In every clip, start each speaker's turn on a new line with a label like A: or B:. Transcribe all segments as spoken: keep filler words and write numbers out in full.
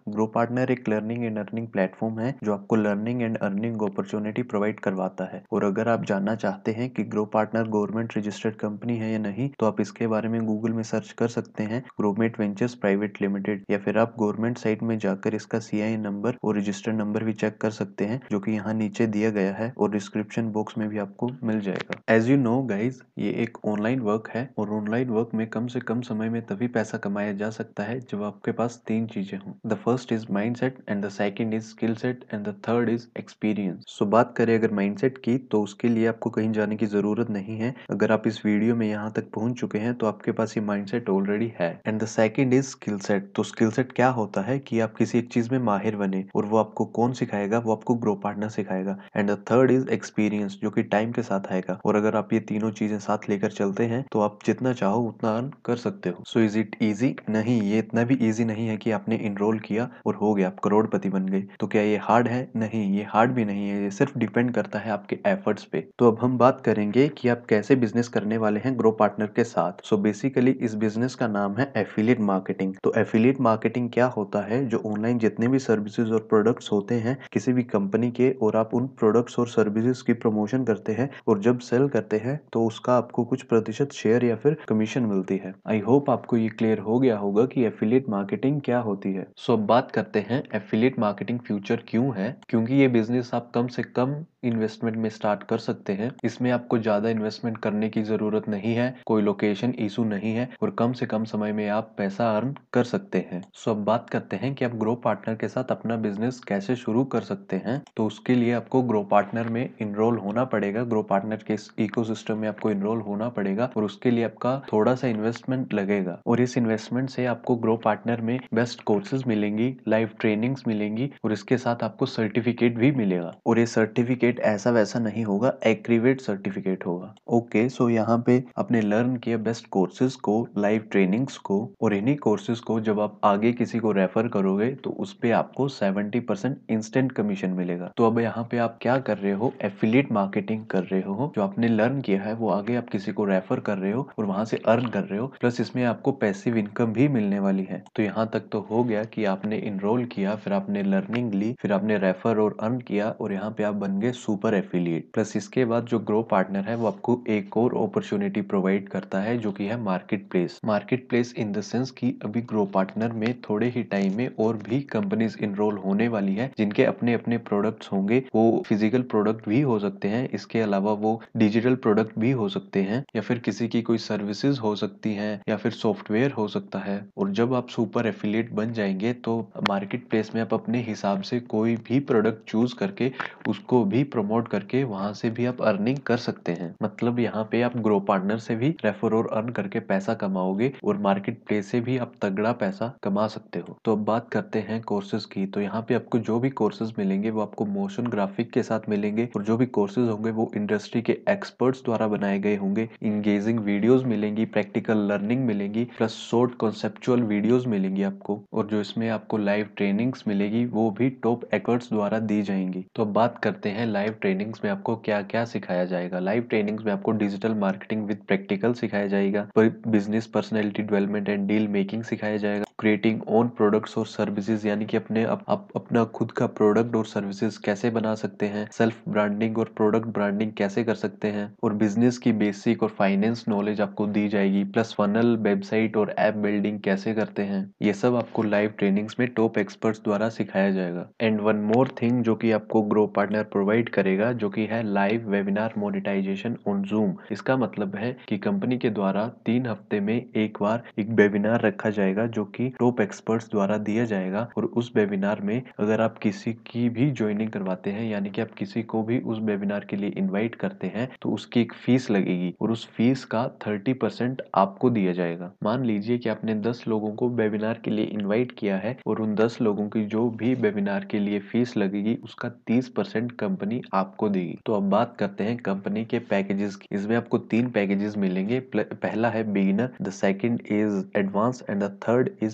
A: Grow Partner एक learning and earning platform है जो आपको learning and earning opportunity provide करवाता है। और अगर आप जानना चाहते हैं कि Grow Partner government registered company है या नहीं, तो आप इसके बारे में गूगल में सर्च कर सकते हैं, ग्रोमेट वेंचर्स प्राइवेट लिमिटेड, या फिर आप गवर्नमेंट साइट में जाकर इसका सी आई नंबर और रजिस्टर्ड नंबर भी चेक कर सकते हैं, जो कि यहाँ नीचे दिया गया है और डिस्क्रिप्शन बॉक्स में भी आपको मिल जाएगा। एज यू नो गाइज, ये एक ऑनलाइन वर्क है और ऑनलाइन वर्क में कम से कम समय में तभी पैसा कमाया जा सकता है जब आपके पास तीन चीजें हों। The first is mindset and the second is skill set and the third is experience. So बात करें अगर माइंडसेट की, तो उसके लिए आपको कहीं जाने की जरूरत नहीं है। अगर आप इस वीडियो में यहाँ तक पहुंच चुके हैं तो आपके पास ये माइंडसेट ऑलरेडी है। And the second is skill set. तो स्किल सेट क्या होता है कि आप किसी एक चीज में माहिर बने, और वो आपको कौन सिखाएगा? वो आपको ग्रो पार्टनर सिखाएगा। And the third is experience, जो कि टाइम के साथ आएगा। और अगर आप ये तीनों चीजें साथ लेकर चलते हैं तो आप जितना चाहो उतना अर्न कर सकते हो। So is it easy? नहीं, ये इतना भी इजी नहीं है कि आपने इनरोल किया और हो गया, आप करोड़पति बन गए। तो क्या ये हार्ड है? नहीं, ये हार्ड भी नहीं है। ये सिर्फ डिपेंड करता है आपके एफर्ट्स पे। तो अब हम बात करेंगे कि आप कैसे बिजनेस करने वाले हैं ग्रो पार्टनर के साथ। सो बेसिकली इस बिजनेस का नाम है एफिलिएट मार्केटिंग। तो एफिलिएट मार्केटिंग क्या होता है? जो ऑनलाइन जितने भी सर्विसेज और प्रोडक्ट्स होते हैं किसी भी कंपनी के, और आप उन प्रोडक्ट्स और सर्विसेज की प्रमोशन करते हैं, और जब सेल करते हैं तो उसका आपको कुछ प्रतिशत शेयर या फिर कमीशन मिलती है। आई होप आपको ये क्लियर हो गया होगा कि एफिलिएट मार्केटिंग क्या होती है। सो अब बात करते हैं एफिलिएट मार्केटिंग फ्यूचर क्यों है। क्योंकि ये बिजनेस आप कम से कम इन्वेस्टमेंट में स्टार्ट कर सकते हैं। इसमें आपको ज्यादा इन्वेस्टमेंट करने की जरूरत नहीं है, कोई लोकेशन इशू नहीं है, और कम से कम समय में आप पैसा अर्न कर सकते हैं। सो अब बात करते हैं कि आप ग्रो पार्टनर के साथ अपना बिजनेस कैसे शुरू कर सकते हैं। तो उसके लिए आपको ग्रो पार्टनर में इनरोल होना पड़ेगा, ग्रो पार्टनर के इकोसिस्टम में आपको इनरोल होना पड़ेगा, और उसके लिए आपका थोड़ा सा इन्वेस्टमेंट लगेगा। और इस इन्वेस्टमेंट से आपको ग्रो पार्टनर में बेस्ट कोर्सेज मिलेंगी, लाइव ट्रेनिंग्स मिलेंगी, और इसके साथ आपको सर्टिफिकेट भी मिलेगा। और ये सर्टिफिकेट ऐसा वैसा नहीं होगा, एक्रीवेट सर्टिफिकेट होगा। ओके, सो यहाँ पे आपने लर्न किया बेस्ट कोर्सेज को, लाइव ट्रेनिंग्स को, और इन्हीं कोर्सेज को जब आप आगे किसी को रेफर करोगे तो उस पे आपको सेवेंटी परसेंट इंस्टेंट कमीशन मिलेगा। तो अब यहाँ पे आप क्या कर रहे हो? एफिलिएट मार्केटिंग कर रहे हो। जो आपने लर्न किया है वो आगे आप किसी को रेफर कर रहे हो और वहां से अर्न कर रहे हो, प्लस इसमें आपको पैसिव इनकम भी मिलने वाली है। तो यहाँ तक तो हो गया कि आपने इनरोल किया, फिर आपने लर्निंग ली, फिर आपने रेफर और अर्न किया, और यहाँ पे आप बन गए सुपर एफिलिएट। प्लस इसके बाद जो ग्रो पार्टनर है वो आपको एक और अपॉर्चुनिटी प्रोवाइड करता है, जो कि है market place. Market place in the sense कि अभी ग्रो पार्टनर में थोड़े ही टाइम में और भी कंपनीज इनरोल होने वाली है, जिनके अपने अपने प्रोडक्ट्स होंगे। वो फिजिकल प्रोडक्ट भी हो सकते हैं, इसके अलावा वो डिजिटल प्रोडक्ट भी हो सकते हैं, या फिर किसी की कोई सर्विसेज हो सकती हैं, या फिर सॉफ्टवेयर हो सकता है। और जब आप सुपर एफिलिएट बन जाएंगे तो मार्केट प्लेस में आप अपने हिसाब से कोई भी प्रोडक्ट चूज करके उसको भी प्रमोट करके वहां से भी आप अर्निंग कर सकते हैं। मतलब यहाँ पे आप ग्रो पार्टनर से भी रेफर और अर्न करके पैसा कमाओगे, और मार्केट प्लेस से भी आप तगड़ा पैसा कमा सकते हो। तो अब बात करते हैं कोर्सेज की। तो यहाँ पे आपको जो भी कोर्सेज मिलेंगे वो आपको मोशन ग्राफिक के साथ मिलेंगे, और जो भी कोर्सेज होंगे वो इंडस्ट्री के एक्सपर्ट्स द्वारा बनाए गए होंगे। इंगेजिंग वीडियोस मिलेंगी, प्रैक्टिकल लर्निंग मिलेंगी, प्लस शॉर्ट कॉन्सेप्चुअल वीडियोस मिलेंगी आपको। और जो इसमें आपको लाइव ट्रेनिंग्स मिलेगी वो भी टॉप एक्सपर्ट्स द्वारा दी जाएंगी। तो अब बात करते हैं लाइव ट्रेनिंग्स में आपको क्या क्या सिखाया जाएगा। लाइव ट्रेनिंग्स में आपको डिजिटल मार्केटिंग विद प्रैक्टिकल सिखाया जाएगा, business personality development and deal making सिखाया जाएगा, क्रिएटिंग ओन प्रोडक्ट्स और सर्विसेज, यानी कि अपने अप, अप, अपना खुद का प्रोडक्ट और सर्विसेज कैसे बना सकते हैं, सेल्फ ब्रांडिंग और प्रोडक्ट ब्रांडिंग कैसे कर सकते हैं, और बिजनेस की बेसिक और फाइनेंस नॉलेज आपको दी जाएगी, प्लस फनल, वेबसाइट और ऐप बिल्डिंग कैसे करते हैं। ये सब आपको लाइव ट्रेनिंग्स में टॉप एक्सपर्ट्स द्वारा सिखाया जाएगा। एंड वन मोर थिंग जो कि आपको ग्रो पार्टनर प्रोवाइड करेगा, जो कि है live webinar monetisation on Zoom. इसका मतलब है कि कंपनी के द्वारा तीन हफ्ते में एक बार एक वेबिनार रखा जाएगा, जो कि टॉप एक्सपर्ट्स द्वारा दिया जाएगा। और उस वेबिनार में अगर आप किसी की भी ज्वाइनिंग करवाते हैं, यानी कि आप किसी को भी उस वेबिनार के लिए इन्वाइट करते हैं, तो उसकी एक फीस लगेगी, और उस फीस का थर्टी परसेंट आपको दिया जाएगा। मान लीजिए कि आपने दस लोगों को वेबिनार के लिए इन्वाइट किया है, और उन दस लोगों की जो भी वेबिनार के लिए फीस लगेगी उसका तीस परसेंट कंपनी आपको देगी। तो अब बात करते हैं कंपनी के पैकेजेस की। इसमें आपको तीन पैकेजेस मिलेंगे। पहला है beginner, the second is advance and the third is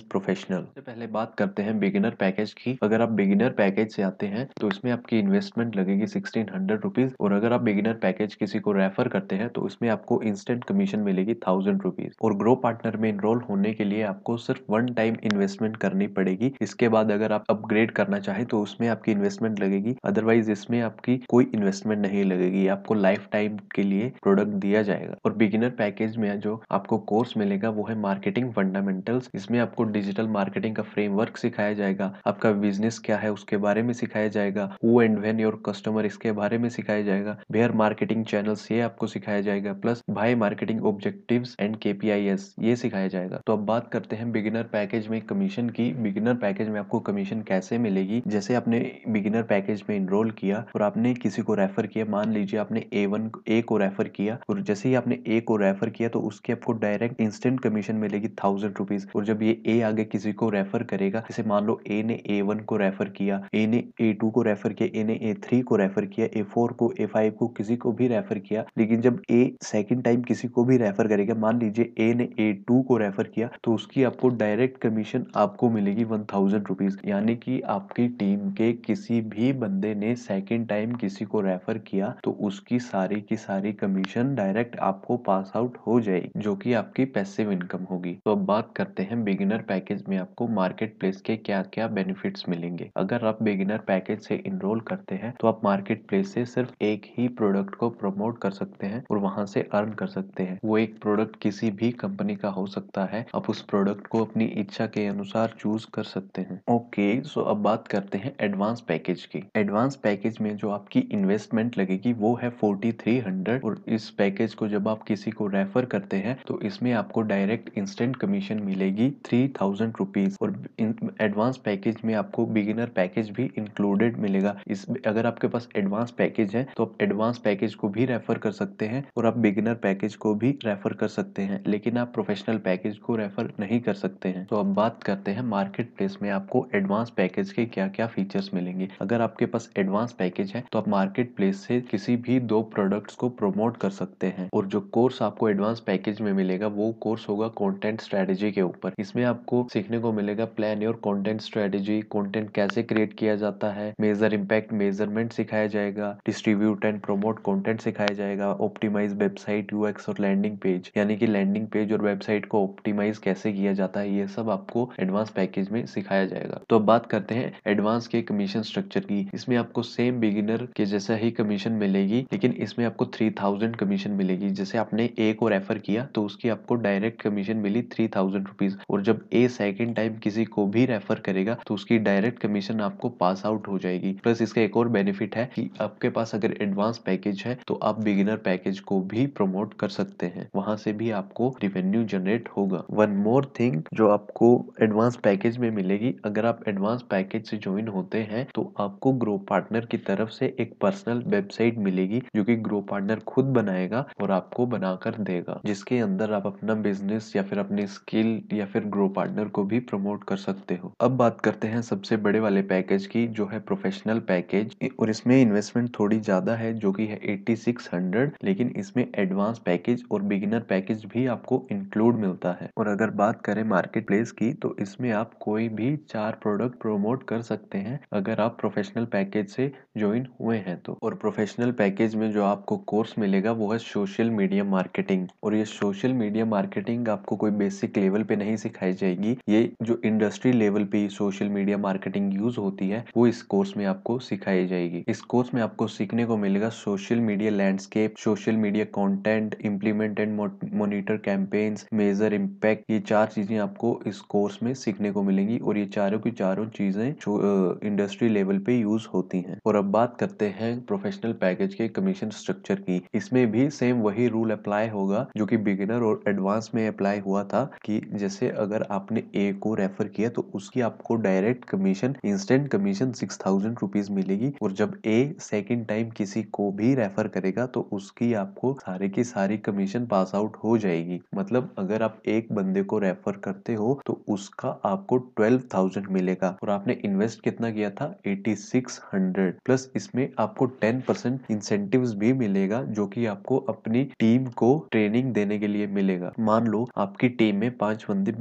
A: means professional. सबसे पहले बात करते हैं बिगिनर पैकेज की। अगर आप बिगिनर पैकेज से आते हैं तो इसमें आपकी इन्वेस्टमेंट लगेगी सिक्सटीन हंड्रेड रुपीज, और अगर आप बिगिनर पैकेज किसी को रेफर करते हैं तो इसमें आपको इंस्टेंट कमीशन मिलेगी थाउजेंड रुपीज। और ग्रो पार्टनर में इनरोल होने के लिए आपको सिर्फ वन टाइम इन्वेस्टमेंट करनी पड़ेगी। इसके बाद अगर आप अपग्रेड करना चाहें तो उसमें आपकी इन्वेस्टमेंट लगेगी, अदरवाइज इसमें आपकी कोई इन्वेस्टमेंट नहीं लगेगी। आपको लाइफ टाइम के लिए प्रोडक्ट दिया जाएगा। और बिगिनर पैकेज में जो आपको कोर्स मिलेगा वो है मार्केटिंग फंडामेंटल्स। इसमें आपको डिजिटल मार्केटिंग का फ्रेमवर्क सिखाया जाएगा, आपका बिजनेस क्या है उसके बारे में सिखाया जाएगा, who and when your customer इसके बारे में सिखाया जाएगा, वेयर मार्केटिंग चैनल्स ये आपको सिखाया जाएगा, प्लस भाई मार्केटिंग ऑब्जेक्टिव्स एंड केपीआईएस ये सिखाया जाएगा। तो अब बात करते हैं बिगिनर पैकेज में कमीशन की। बिगिनर पैकेज में आपको कमीशन कैसे मिलेगी? जैसे आपने बिगिनर पैकेज में इनरोल किया और आपने किसी को रेफर किया, मान लीजिए आपने ए वन ए को रेफर किया, और जैसे ही आपने ए को रेफर किया तो उसकी आपको डायरेक्ट इंस्टेंट कमीशन मिलेगी थाउजेंड रुपीज। और जब ये ए आगे किसी को रेफर करेगा, जैसे मान लो ए ने ए वन को रेफर किया, ए ने ए टू को रेफर किया, ए ने ए थ्री को रेफर किया, ए फोर को, ए फाइव को, किसी को भी रेफर किया, लेकिन जब ए सेकंड टाइम किसी को भी रेफर करेगा, मान लीजिए ए ने ए टू को रेफर किया, तो उसकी आपको डायरेक्ट कमीशन आपको मिलेगी वन थाउजेंड रुपीज। यानी कि आपकी टीम के किसी भी बंदे ने सेकंड टाइम किसी को रेफर किया तो उसकी सारी की सारी कमीशन डायरेक्ट आपको पास आउट हो जाएगी, जो कि आपकी पैसिव इनकम होगी। तो अब बात करते हैं बिगिनर पैकेज में आपको मार्केट प्लेस के क्या क्या बेनिफिट्स मिलेंगे। अगर आप बिगिनर पैकेज से इनरोल करते हैं तो आप मार्केट प्लेस से सिर्फ एक ही प्रोडक्ट को प्रमोट कर सकते हैं और वहां से अर्न कर सकते हैं। वो एक प्रोडक्ट किसी भी कंपनी का हो सकता है। आप उस प्रोडक्ट को अपनी इच्छा के अनुसार चूज कर सकते हैं। ओके, सो अब बात करते हैं एडवांस पैकेज की। एडवांस पैकेज में जो आपकी इन्वेस्टमेंट लगेगी वो है फोर्टी थ्री हंड्रेड, और इस पैकेज को जब आप किसी को रेफर करते हैं तो इसमें आपको डायरेक्ट इंस्टेंट कमीशन मिलेगी थ्री थाउजेंड रुपीज। और एडवांस पैकेज में आपको बिगिनर पैकेज भी इंक्लूडेड मिलेगा। इस अगर आपके पास एडवांस पैकेज है तो आप एडवांस पैकेज को भी रेफर कर सकते हैं और आप बिगिनर पैकेज को भी रेफर कर सकते हैं, लेकिन आप प्रोफेशनल पैकेज को रेफर नहीं कर सकते हैं। तो अब बात करते हैं मार्केट प्लेस में आपको एडवांस पैकेज के क्या क्या फीचर्स मिलेंगे। अगर आपके पास एडवांस पैकेज है तो आप मार्केट प्लेस से किसी भी दो प्रोडक्ट्स को प्रमोट कर सकते हैं। और जो कोर्स आपको एडवांस पैकेज में मिलेगा वो कोर्स होगा कंटेंट स्ट्रेटेजी के ऊपर। इसमें आपको सीखने को मिलेगा plan your content strategy, content कैसे क्रिएट किया जाता है, मेजर इम्पैक्ट मेजरमेंट सिखाया जाएगा, डिस्ट्रीब्यूट एंड प्रमोट कंटेंट सिखाया जाएगा, ऑप्टिमाइज वेबसाइट यूएक्स और लैंडिंग पेज, यानी कि लैंडिंग पेज और वेबसाइट को ऑप्टिमाइज कैसे किया जाता है, ये सब आपको एडवांस पैकेज में सिखाया जाएगा। तो अब बात करते हैं एडवांस के कमीशन स्ट्रक्चर की। इसमें आपको सेम बिगिनर के जैसा ही कमीशन मिलेगी, लेकिन इसमें आपको थ्री थाउजेंड कमीशन मिलेगी। जैसे आपने ए को रेफर किया तो उसकी आपको डायरेक्ट कमीशन मिली थ्री थाउजेंड रुपीज, और जब ए सेकंड टाइम किसी को भी रेफर करेगा तो उसकी डायरेक्ट कमीशन आपको पास आउट हो जाएगी। प्लस इसका एक और बेनिफिट है कि आपके पास अगर एडवांस पैकेज है तो आप बिगिनर पैकेज को भी प्रमोट कर सकते हैं, वहां से भी आपको रिवेन्यू जनरेट होगा। वन मोर थिंग जो आपको एडवांस पैकेज में मिलेगी, अगर आप एडवांस पैकेज से ज्वाइन होते हैं तो आपको ग्रो पार्टनर की तरफ से एक पर्सनल वेबसाइट मिलेगी जो कि ग्रो पार्टनर खुद बनाएगा और आपको बनाकर देगा, जिसके अंदर आप अपना बिजनेस या फिर अपनी स्किल या फिर ग्रो पार्टनर को भी प्रमोट कर सकते हो। अब बात करते हैं सबसे बड़े वाले पैकेज की जो है प्रोफेशनल पैकेज, और इसमें इन्वेस्टमेंट थोड़ी ज्यादा है जो कि है एटी सिक्स हंड्रेड, लेकिन इसमें एडवांस पैकेज और बिगिनर पैकेज भी आपको इंक्लूड मिलता है। और अगर बात करें मार्केट प्लेस की तो इसमें आप कोई भी चार प्रोडक्ट प्रमोट कर सकते हैं अगर आप प्रोफेशनल पैकेज से ज्वाइन हुए हैं तो। और प्रोफेशनल पैकेज में जो आपको कोर्स मिलेगा वो है सोशल मीडिया मार्केटिंग, और ये सोशल मीडिया मार्केटिंग आपको कोई बेसिक लेवल पे नहीं सिखाई जाएगी। ये जो इंडस्ट्री लेवल पे सोशल मीडिया मार्केटिंग यूज होती है वो इस कोर्स में आपको सिखाई जाएगी। इस कोर्स में आपको सीखने को मिलेगा social media landscape, social media content, implement and monitor campaigns, measure impact, ये चार चीजें आपको इस कोर्स में सीखने को मिलेंगी, और ये चारों की चारों चीजें इंडस्ट्री लेवल पे यूज होती हैं। और अब बात करते हैं प्रोफेशनल पैकेज के कमीशन स्ट्रक्चर की। इसमें भी सेम वही रूल अप्लाई होगा जो कि बिगिनर और एडवांस में अप्लाई हुआ था, कि जैसे अगर आपने ए को रेफर किया तो उसकी आपको direct commission, instant commission six thousand rupees मिलेगी, और जब ए सेकेंड टाइम किसी को भी रेफर करेगा तो उसकी आपको सारी की सारी कमीशन पास आउट हो जाएगी। मतलब अगर आप एक बंदे को रेफर करते हो तो उसका आपको ट्वेल्व थाउजेंड मिलेगा, और आपने इन्वेस्ट कितना किया था एटी सिक्स हंड्रेड, प्लस इसमें आपको टेन परसेंट इंसेंटिव्स भी मिलेगा जो कि आपको अपनी टीम को ट्रेनिंग देने के लिए मिलेगा। मान लो आपकी टीम में पांच बंदे बिगिनर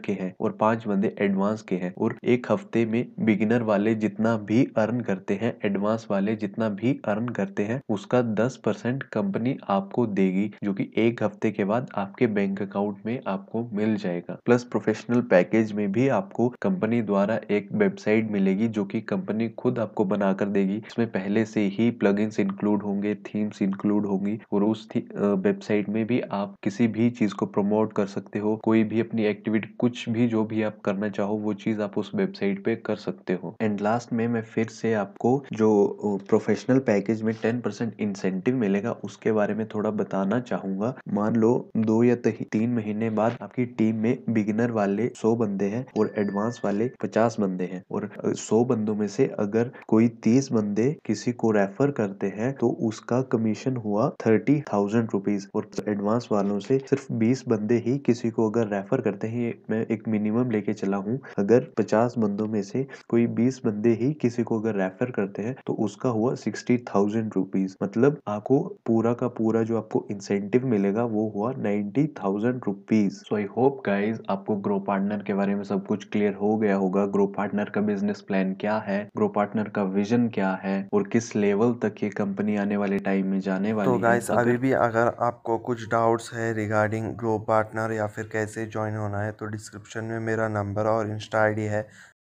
A: के हैं और पांच बंदे एडवांस के हैं, और एक हफ्ते में बिगिनर वाले जितना भी अर्न करते हैं, एडवांस वाले जितना भी अर्न करते हैं, उसका दस परसेंट कंपनी आपको देगी, जो कि एक हफ्ते के बाद आपके बैंक अकाउंट में आपको मिल जाएगा। प्लस प्रोफेशनल पैकेज में भी आपको कंपनी द्वारा एक वेबसाइट मिलेगी जो कि कंपनी खुद आपको बनाकर देगी। इसमें पहले से ही प्लगइन्स इंक्लूड होंगे, थीम्स इंक्लूड होंगी, और उस वेबसाइट में भी आप किसी भी चीज को प्रमोट कर सकते हो, कोई भी अपनी एक्टिविटी, कुछ भी जो भी आप करना चाहो वो चीज आप उस वेबसाइट पे कर सकते हो। एंड लास्ट में मैं फिर से आपको जो प्रोफेशनल पैकेज में टेन परसेंट इंसेंटिव मिलेगा उसके बारे में थोड़ा बताना चाहूंगा। मान लो दो या तीन महीने बाद आपकी टीम में बिगिनर वाले सौ बंदे हैं और एडवांस वाले पचास बंदे हैं, और सौ बंदों में से अगर कोई तीस बंदे किसी को रेफर करते हैं तो उसका कमीशन हुआ थर्टी थाउजेंड रुपीज, और एडवांस वालों से सिर्फ बीस बंदे ही किसी को अगर रेफर करते हैं, ये मैं एक मिनिमम लेके चला हूँ, अगर पचास बंदों में से कोई बीस बंदे ही किसी को अगर रेफर करते हैं तो उसका हुआ सिक्सटी थाउजेंड रुपीज। मतलब आपको पूरा का पूरा जो आपको इंसेंटिव मिलेगा वो हुआ ninety thousand rupees. So I hope guys आपको ग्रो पार्टनर के बारे में सब कुछ क्लियर हो गया होगा। ग्रो पार्टनर का बिजनेस प्लान क्या है, ग्रो पार्टनर का विजन क्या है, और किस लेवल तक ये कंपनी आने वाले टाइम में जाने वाली
B: तो
A: है।
B: गाइस अभी
A: अगर
B: भी अगर आपको कुछ डाउट्स है रिगार्डिंग ग्रो पार्टनर या फिर कैसे ज्वाइन होना है, तो डिस्क्रिप्शन में मेरा नंबर और इंस्टा आईडी है,